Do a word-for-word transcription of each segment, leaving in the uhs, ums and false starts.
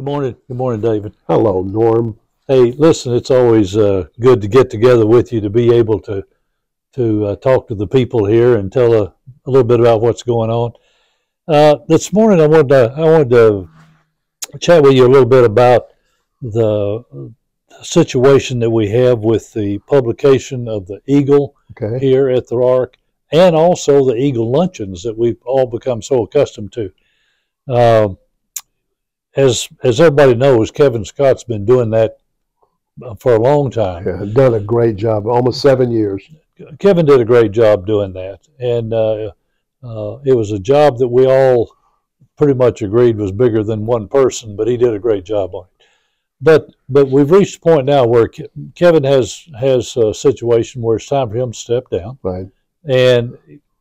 Good morning. Good morning, David. Hello, Norm. Hey, listen, it's always uh, good to get together with you to be able to to uh, talk to the people here and tell a, a little bit about what's going on. Uh, this morning, I wanted to I wanted to chat with you a little bit about the situation that we have with the publication of the Eagle Okay. here at the Ark, and also the Eagle luncheons that we've all become so accustomed to. Uh, as as everybody knows, Kevin Scott's been doing that for a long time. Yeah, done a great job, almost seven years. Kevin did a great job doing that, and uh, uh, it was a job that we all pretty much agreed was bigger than one person, but he did a great job on it. But but we've reached a point now where Ke Kevin has has a situation where it's time for him to step down, Right. and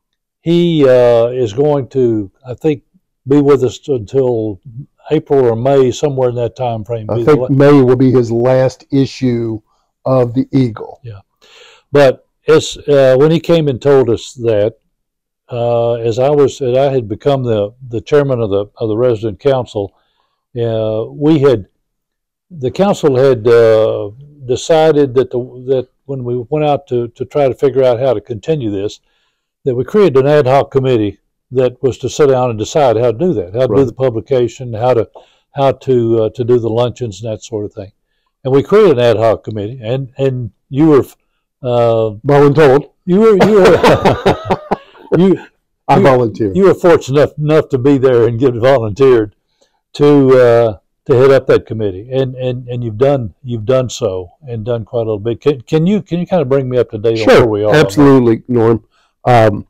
he uh, is going to, I think, be with us until April or May, somewhere in that time frame. I think May will be his last issue of the Eagle. Yeah, but as uh, when he came and told us that, uh, as I was, as I had become the the chairman of the of the resident council, uh, we had the council had uh, decided that the that when we went out to to try to figure out how to continue this, that we created an ad hoc committee that was to sit down and decide how to do that, how to Right. do the publication, how to how to uh, to do the luncheons and that sort of thing. And we created an ad hoc committee, and and you were uh, Voluntold. you were you were you I you, volunteer. you were fortunate enough, enough to be there and get volunteered to uh, to head up that committee, and and and you've done you've done so and done quite a little bit. Can, can you can you kind of bring me up to date Sure, on where we are? absolutely, Norm. Um,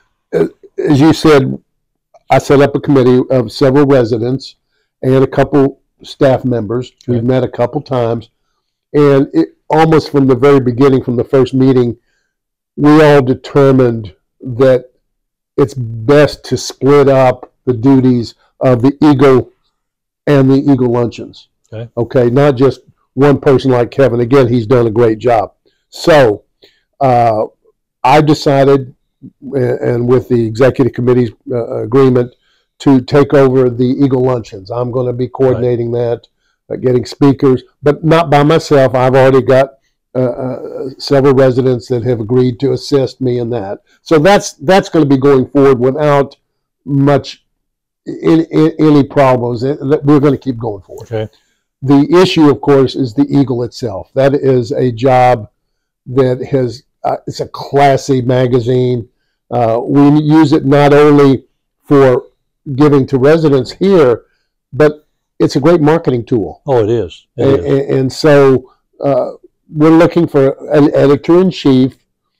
as you said, I set up a committee of several residents and a couple staff members. Okay. We've met a couple times, and it, almost from the very beginning, from the first meeting, we all determined that it's best to split up the duties of the Eagle and the Eagle luncheons. Okay. Okay, not just one person like Kevin. Again, he's done a great job. So uh, I decided, and with the executive committee's uh, agreement, to take over the Eagle luncheons. I'm going to be coordinating that, uh, getting speakers, but not by myself. I've already got uh, uh, several residents that have agreed to assist me in that. So that's that's going to be going forward without much in, in, any problems. We're going to keep going forward. Okay. The issue, of course, is the Eagle itself. That is a job that has, uh, it's a classy magazine. Uh, we use it not only for giving to residents here, but it's a great marketing tool. Oh, it is. It And, is. and, and so uh, we're looking for an editor-in-chief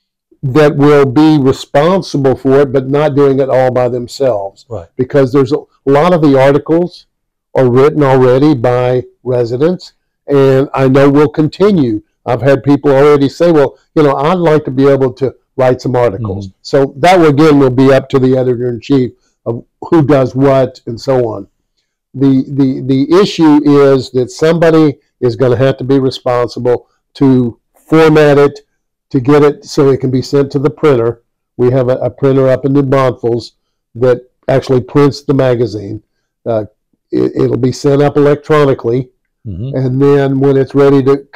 that will be responsible for it, but not doing it all by themselves. Right. Because there's a lot of the articles are written already by residents, and I know we'll continue. I've had people already say, well, you know, I'd like to be able to write some articles. Mm-hmm. So that, again, will be up to the editor-in-chief of who does what and so on. The, the, the issue is that somebody is going to have to be responsible to format it, to get it so it can be sent to the printer. We have a, a printer up in New Braunfels that actually prints the magazine. Uh, it, it'll be sent up electronically, Mm-hmm. and then when it's ready to,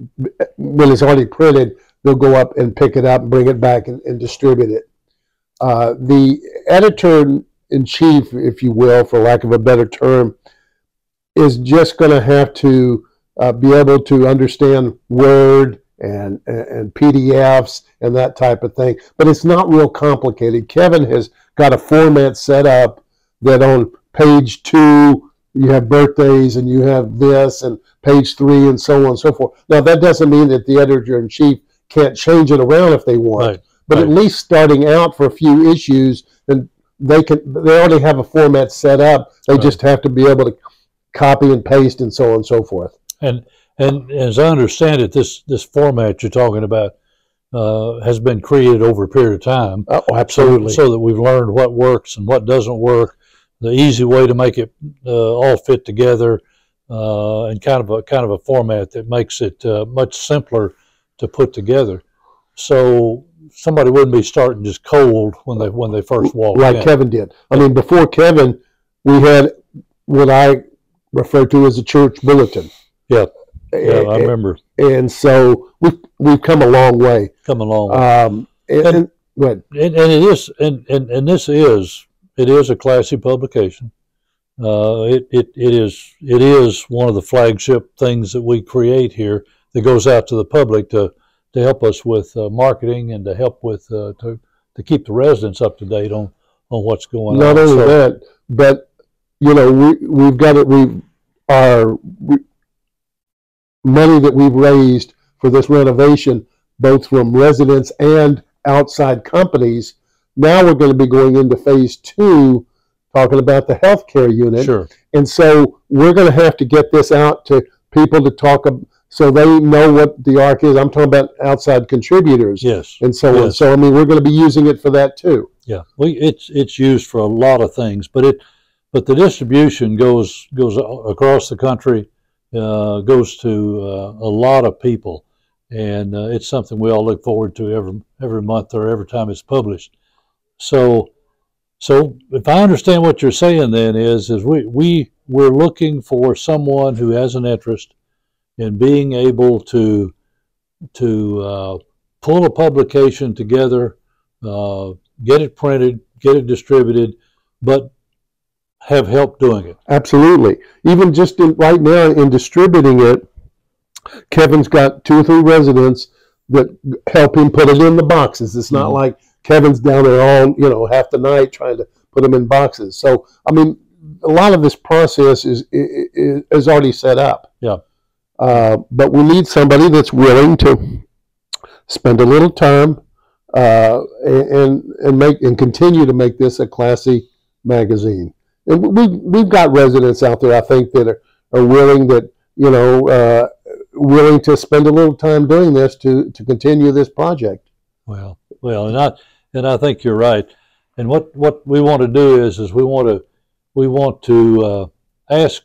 when it's already printed, they'll go up and pick it up and bring it back and, and distribute it. Uh, the editor-in-chief, if you will, for lack of a better term, is just going to have to uh, be able to understand Word and, and P D Fs and that type of thing. But it's not real complicated. Kevin has got a format set up that on page two, you have birthdays and you have this, and page three and so on and so forth. Now, that doesn't mean that the editor-in-chief can't change it around if they want. Right. But right. at least starting out for a few issues, and they can they already have a format set up. They Right. just have to be able to copy and paste and so on and so forth. And and as I understand it, this this format you're talking about uh, has been created over a period of time. Oh, So, absolutely. so that we've learned what works and what doesn't work, the easy way to make it uh, all fit together, uh, and kind of a kind of a format that makes it uh, much simpler to put together. So somebody wouldn't be starting just cold when they when they first walk like in. Kevin did. I mean, before Kevin, we had what I referred to as a church bulletin. Yeah, yeah, I remember. And so we've, we've come a long way. Come a long way. Um, and, and, and, go ahead. And, and it is, and, and, and this is, it is a classy publication. Uh, it, it, it is, it is one of the flagship things that we create here that goes out to the public to, to help us with uh, marketing and to help with, uh, to, to keep the residents up to date on, on what's going Not on. Not only so, that, but, you know, we, we've got it, we our we, money that we've raised for this renovation, both from residents and outside companies. Now we're going to be going into phase two, talking about the healthcare unit. Sure. And so we're going to have to get this out to people to talk about, so they know what the ARC is. I'm talking about outside contributors. Yes. And so yes. on. So, I mean, we're going to be using it for that too. Yeah. We, it's, it's used for a lot of things, but it, but the distribution goes, goes across the country, uh, goes to uh, a lot of people. And uh, it's something we all look forward to every, every month or every time it's published. So, so if I understand what you're saying then is, is we, we, we're looking for someone who has an interest in being able to, to uh, pull a publication together, uh, get it printed, get it distributed, but have help doing it. Absolutely. Even just in, right now in distributing it, Kevin's got two or three residents that help him put it in the boxes. It's not mm-hmm. like Kevin's down there all, you know, half the night trying to put them in boxes. So, I mean, a lot of this process is is, is already set up. Yeah. Uh, but we need somebody that's willing to spend a little time uh, and and make and continue to make this a classy magazine. And we we've got residents out there, I think, that are, are willing that you know uh, willing to spend a little time doing this to to continue this project. Well, well, and I and I think you're right. And what what we want to do is is we want to we want to uh, ask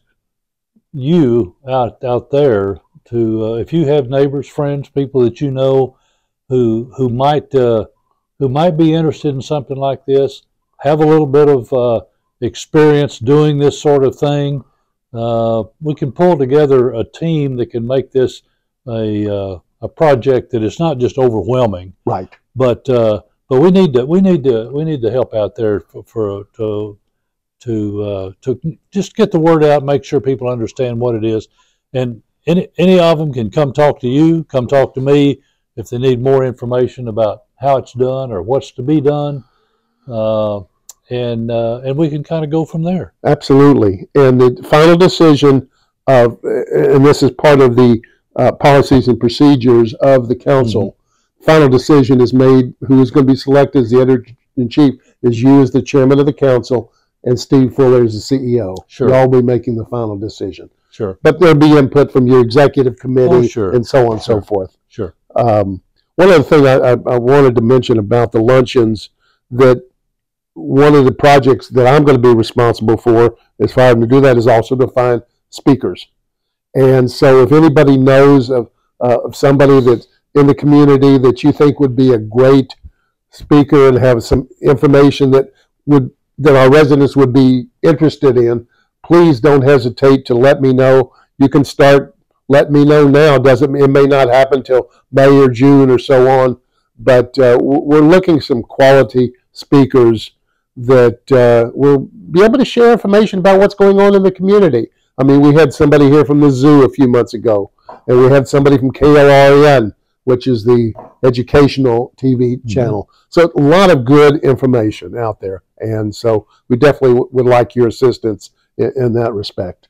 you out out there to uh, if you have neighbors, friends, people that you know who who might uh, who might be interested in something like this, have a little bit of uh, experience doing this sort of thing. Uh, we can pull together a team that can make this a uh, a project that is not just overwhelming, right? But uh, but we need to we need to we need to help out there for, for to to uh, to just get the word out, make sure people understand what it is, and any any of them can come talk to you, come talk to me if they need more information about how it's done or what's to be done, uh, and uh, and we can kind of go from there. Absolutely, and the final decision of and this is part of the uh, policies and procedures of the council. Mm-hmm. Final decision is made. Who is going to be selected as the editor-in-chief is you as the chairman of the council, and Steve Fuller is the C E O. Sure. You'll all be making the final decision. Sure. But there'll be input from your executive committee oh, sure. and so on and sure. so forth. Sure. Um, one other thing I, I, I wanted to mention about the luncheons, that one of the projects that I'm going to be responsible for, as far as to do that, is also to find speakers. And so if anybody knows of, uh, of somebody that's in the community that you think would be a great speaker and have some information that would that our residents would be interested in, please don't hesitate to let me know. You can start let me know now. Doesn't it may not happen till May or June or so on, but uh, we're looking some quality speakers that uh, will be able to share information about what's going on in the community. I mean, we had somebody here from the zoo a few months ago, and we had somebody from K L R N, which is the educational T V mm-hmm. channel. So a lot of good information out there. And so we definitely w- would like your assistance in, in that respect.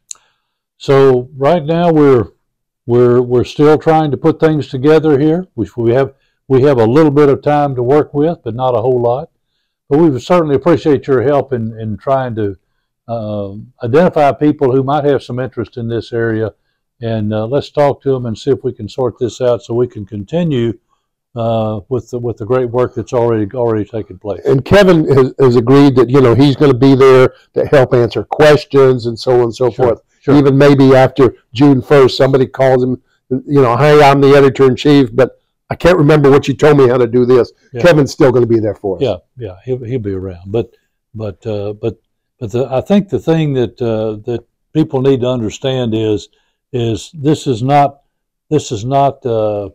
So right now we're we're we're still trying to put things together here. We we have we have a little bit of time to work with, but not a whole lot. But we would certainly appreciate your help in in trying to uh, identify people who might have some interest in this area, and uh, let's talk to them and see if we can sort this out so we can continue uh, with the, with the great work that's already already taken place. And Kevin has, has agreed that you know he's going to be there to help answer questions and so on and so sure, forth. Sure. Even maybe after June first, somebody calls him, you know, hey, I'm the editor-in-chief, but I can't remember what you told me how to do this. Yeah. Kevin's still going to be there for us. Yeah, yeah, he'll he'll be around. But but uh, but but the, I think the thing that uh, that people need to understand is is this is not this is not uh,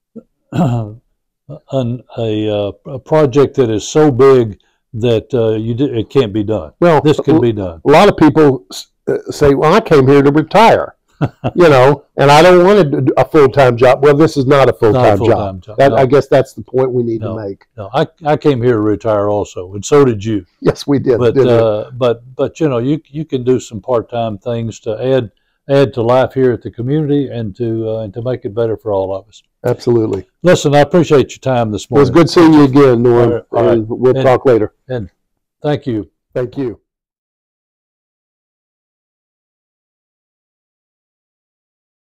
an, a, uh, a project that is so big that uh, you do, it can't be done. Well, this can be done. A lot of people say, "Well, I came here to retire," you know, and I don't want a full-time job. Well, this is not a full-time full job. job. That, No. I guess that's the point we need No. to make. No, I, I came here to retire also, and so did you. Yes, we did. But didn't we? uh, but but you know, you you can do some part-time things to add add to life here at the community and to uh, and to make it better for all of us. Absolutely. Listen, I appreciate your time this It was morning. good seeing you again, Norm. All right, all right. And we'll And- talk later. And thank you. Thank you.